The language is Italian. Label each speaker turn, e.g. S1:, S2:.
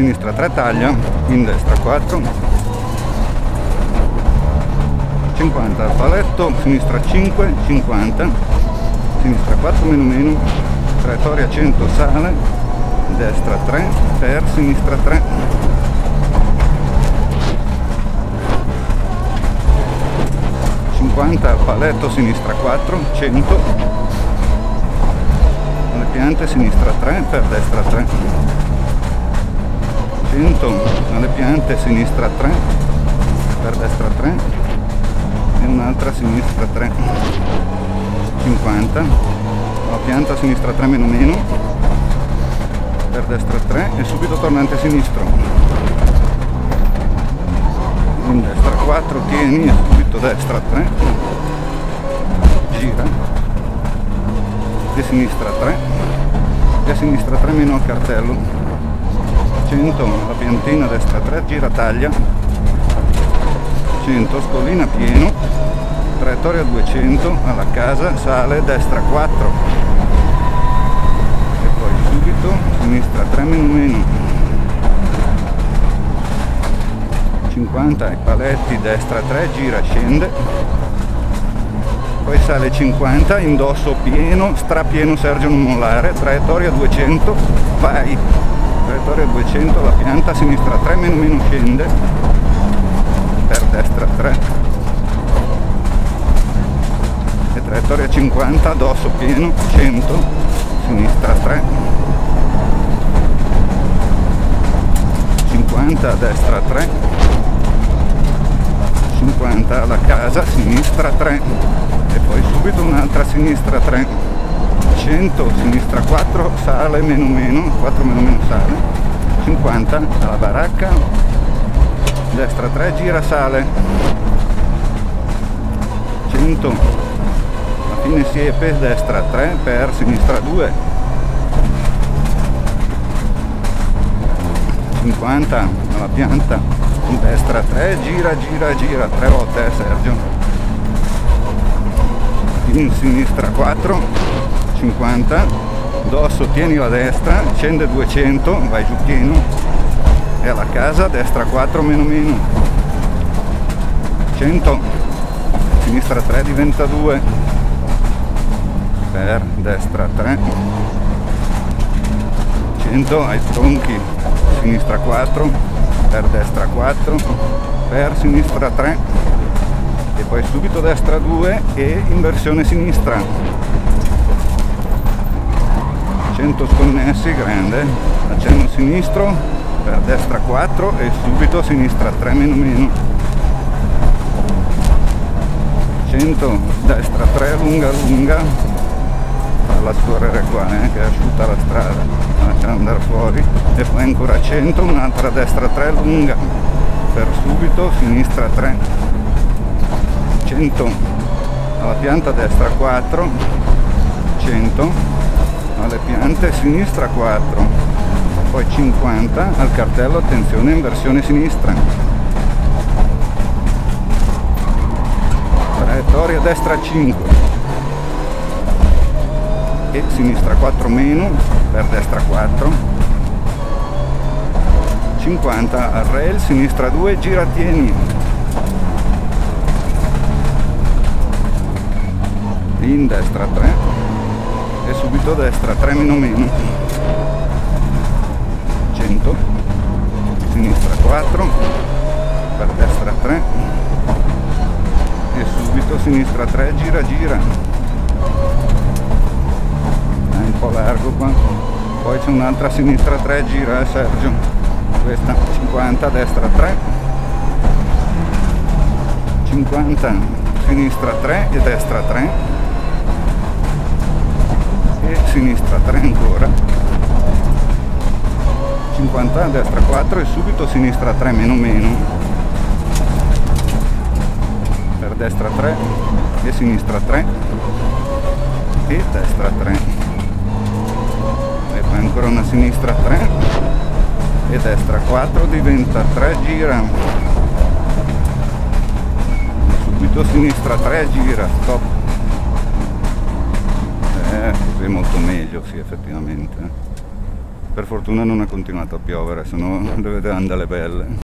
S1: sinistra 3 taglia, in destra 4, 50 al paletto, sinistra 5, 50, sinistra 4 meno meno, traiettoria 100 sale, destra 3, per sinistra 3, 50 al paletto, sinistra 4, 100, alle piante, sinistra 3, per destra 3, 100 alle piante, sinistra 3, per destra 3 e un'altra sinistra 3, 50 alla pianta, sinistra 3 meno meno, per destra 3 e subito tornante sinistro, in destra 4, tieni e subito destra 3, gira e sinistra 3 e sinistra 3 meno al cartello, 100 alla piantina, destra 3, gira taglia, 100 scollina pieno, traiettoria 200 alla casa, sale, destra 4 e poi subito sinistra 3 meno meno, 50 ai paletti, destra 3, gira, scende, poi sale 50, indosso pieno, strapieno Sergio non mollare, traiettoria 200, vai, traiettoria 200 alla pianta, sinistra 3 meno meno, scende, per destra 3 e traiettoria 50, dosso pieno, 100, sinistra 3, 50, destra 3, 50 alla casa, sinistra 3 e poi subito un'altra sinistra 3, 100, sinistra 4, sale meno meno, 4 meno meno sale, 50 alla baracca, destra 3, gira, sale, 100 alla fine siepe, destra 3, per sinistra 2, 50 alla pianta, destra 3, gira, gira, gira, 3 volte Sergio, in sinistra 4, 50, dosso tieni la destra, scende 200, vai giù pieno e alla casa, destra 4 meno meno, 100, sinistra 3 diventa 2, per destra 3, 100 ai tronchi, sinistra 4, per destra 4, per sinistra 3 e poi subito destra 2 e inversione sinistra, 100 sconnessi, grande, accenno sinistro, per destra 4 e subito sinistra 3 meno meno, 100 destra 3, lunga lunga, falla scorrere qua che è asciutta la strada, lascia andare fuori e poi ancora 100, un'altra destra 3 lunga, per subito sinistra 3, 100 alla pianta, destra 4, 100 alle piante, sinistra 4, poi 50 al cartello, attenzione inversione sinistra, traiettoria destra 5 e sinistra 4 meno, per destra 4, 50 al rail, sinistra 2, gira, tieni, in destra 3 e subito destra 3 meno meno, 100, sinistra 4, per destra 3 e subito sinistra 3, gira, gira, è un po' largo qua, poi c'è un'altra sinistra 3, gira Sergio, questa 50, destra 3, 50, sinistra 3 e destra 3 e sinistra 3 ancora, 50, destra 4 e subito sinistra 3 meno meno, per destra 3 e sinistra 3 e destra 3 e poi ancora una sinistra 3 e destra 4, diventa 3, gira, subito sinistra 3, gira, stop, così è molto meglio, sì, effettivamente. Per fortuna non ha continuato a piovere, se no le vedevano dalle belle.